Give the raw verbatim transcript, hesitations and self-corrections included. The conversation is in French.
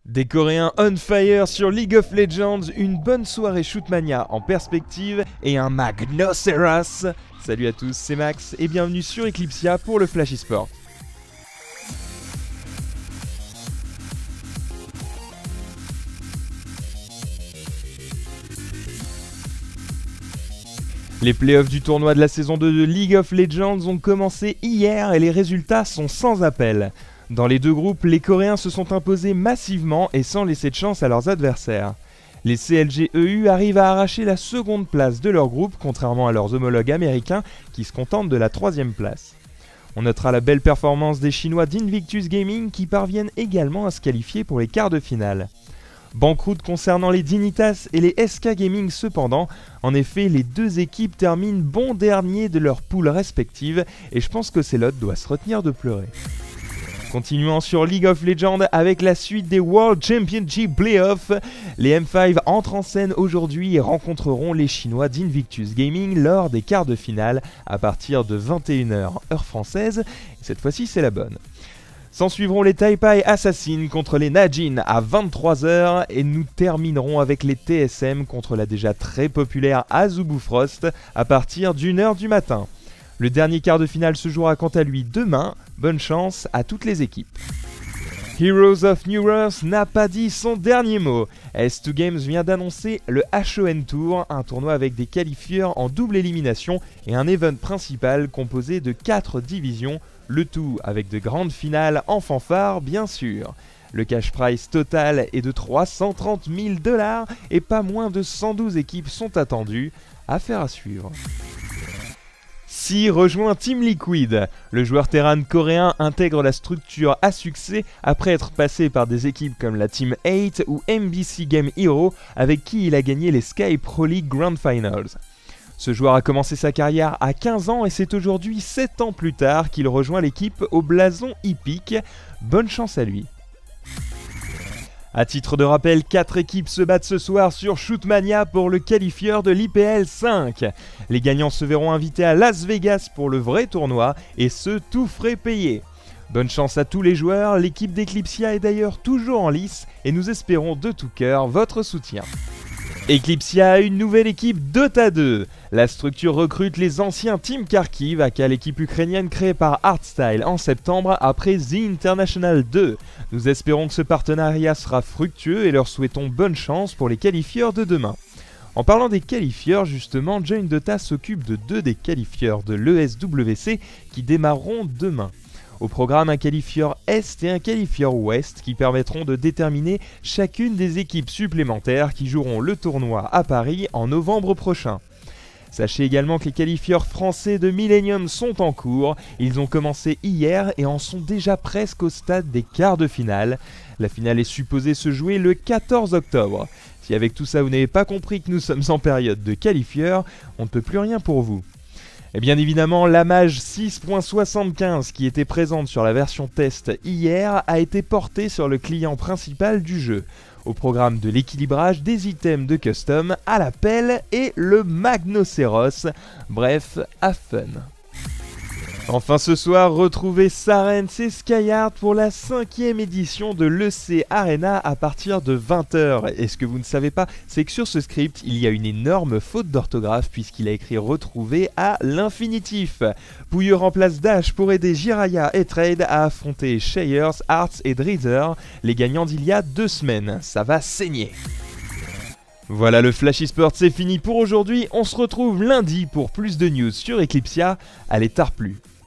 Des Coréens on fire sur League of Legends, une bonne soirée Shootmania en perspective et un Magnoceros. Salut à tous, c'est Max et bienvenue sur Eclipsia pour le Flash eSport. Les playoffs du tournoi de la saison deux de League of Legends ont commencé hier et les résultats sont sans appel. Dans les deux groupes, les Coréens se sont imposés massivement et sans laisser de chance à leurs adversaires. Les C L G E U arrivent à arracher la seconde place de leur groupe, contrairement à leurs homologues américains qui se contentent de la troisième place. On notera la belle performance des Chinois d'Invictus Gaming qui parviennent également à se qualifier pour les quarts de finale. Banqueroute concernant les Dignitas et les S K Gaming cependant, en effet les deux équipes terminent bon dernier de leurs poules respectives et je pense que Celote doit se retenir de pleurer. Continuons sur League of Legends avec la suite des World Championship Playoffs. Les M cinq entrent en scène aujourd'hui et rencontreront les Chinois d'Invictus Gaming lors des quarts de finale à partir de vingt et une heures heure française. Et cette fois-ci c'est la bonne. S'en suivront les Taipei Assassins contre les Najin à vingt-trois heures et nous terminerons avec les T S M contre la déjà très populaire Azubu Frost à partir d'une heure du matin. Le dernier quart de finale se jouera quant à lui demain. Bonne chance à toutes les équipes. Heroes of New Earth n'a pas dit son dernier mot. S deux Games vient d'annoncer le H O N Tour, un tournoi avec des qualifieurs en double élimination et un event principal composé de quatre divisions, le tout avec de grandes finales en fanfare bien sûr. Le cash prize total est de trois cent trente mille dollars et pas moins de cent douze équipes sont attendues. Affaire à suivre. Si rejoint Team Liquid, le joueur Terran coréen intègre la structure à succès après être passé par des équipes comme la Team huit ou M B C Game Hero avec qui il a gagné les Sky Pro League Grand Finals. Ce joueur a commencé sa carrière à quinze ans et c'est aujourd'hui sept ans plus tard qu'il rejoint l'équipe au blason hippique. Bonne chance à lui. A titre de rappel, quatre équipes se battent ce soir sur Shootmania pour le qualifieur de l'I P L cinq. Les gagnants se verront invités à Las Vegas pour le vrai tournoi, et ce, tout frais payé. Bonne chance à tous les joueurs, l'équipe d'Eclipsia est d'ailleurs toujours en lice, et nous espérons de tout cœur votre soutien. Eclipsia a une nouvelle équipe Dota deux. La structure recrute les anciens Team Kharkiv, aka l'équipe ukrainienne créée par Artstyle en septembre après The International deux. Nous espérons que ce partenariat sera fructueux et leur souhaitons bonne chance pour les qualifieurs de demain. En parlant des qualifieurs, justement, Join Dota s'occupe de deux des qualifieurs de l'E S W C qui démarreront demain. Au programme, un qualifieur Est et un qualifieur Ouest qui permettront de déterminer chacune des équipes supplémentaires qui joueront le tournoi à Paris en novembre prochain. Sachez également que les qualifieurs français de Millennium sont en cours, ils ont commencé hier et en sont déjà presque au stade des quarts de finale. La finale est supposée se jouer le quatorze octobre. Si avec tout ça vous n'avez pas compris que nous sommes en période de qualifieurs, on ne peut plus rien pour vous. Et bien évidemment, la Mage six point soixante-quinze qui était présente sur la version test hier a été portée sur le client principal du jeu. Au programme de l'équilibrage des items de custom à la pelle et le Magnoceros. Bref, à fun. Enfin ce soir, retrouvez Sarens et Skyheart pour la cinquième édition de l'E C Arena à partir de vingt heures. Et ce que vous ne savez pas, c'est que sur ce script, il y a une énorme faute d'orthographe puisqu'il a écrit retrouver à l'infinitif. Pouilleux remplace Dash pour aider Jiraiya et Trade à affronter Shayers, Arts et Drizzer, les gagnants d'il y a deux semaines. Ça va saigner. Voilà, le Flash eSport c'est fini pour aujourd'hui, on se retrouve lundi pour plus de news sur Eclipsia, allez tard plus.